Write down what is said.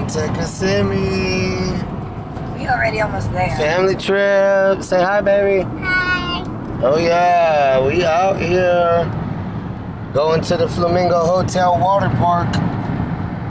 Take a Kissimmee. We already almost there. Family trip. Say hi, baby. Hi. Oh yeah, we out here going to the Flamingo Hotel Water Park.